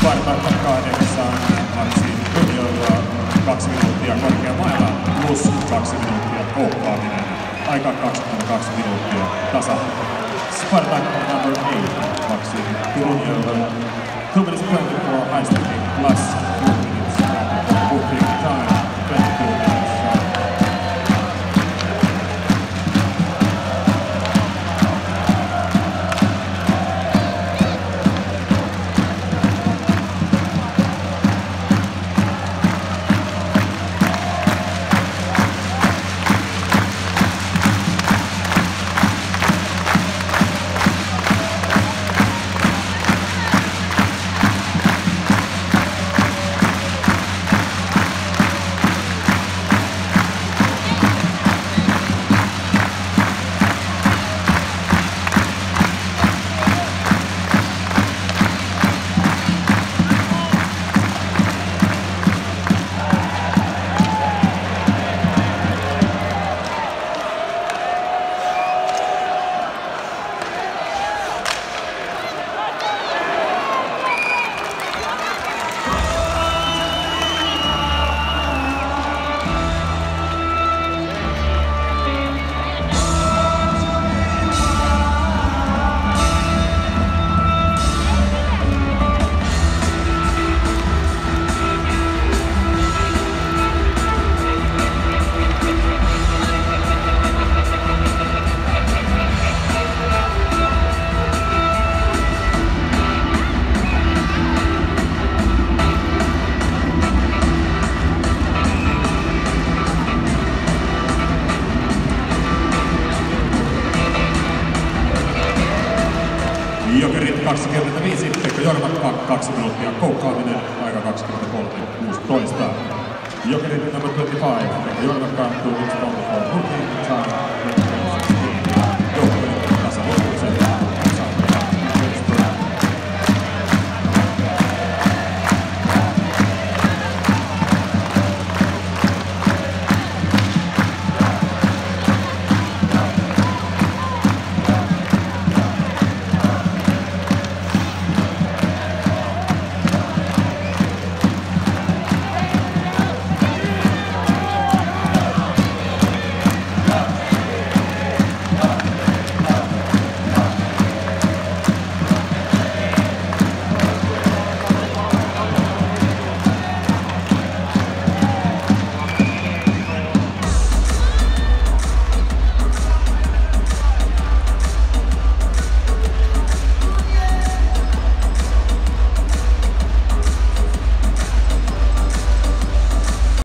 Spartakka 8, Maxi Juniorilla 2 minuuttia korkeamailla plus 2 minuuttia koukkaaminen. Aika 22 minuuttia tasa. Spartak number 8, Maxi Juniorilla 2 minutes 24 ice skating plus 2 minutes booking time 22 minutes. Jokerit 25, Pekka Jormakka 2 minuuttia koukkaaminen, aika 23.16. Jokerit number 25, Pekka Jormakka 2 minutes 24.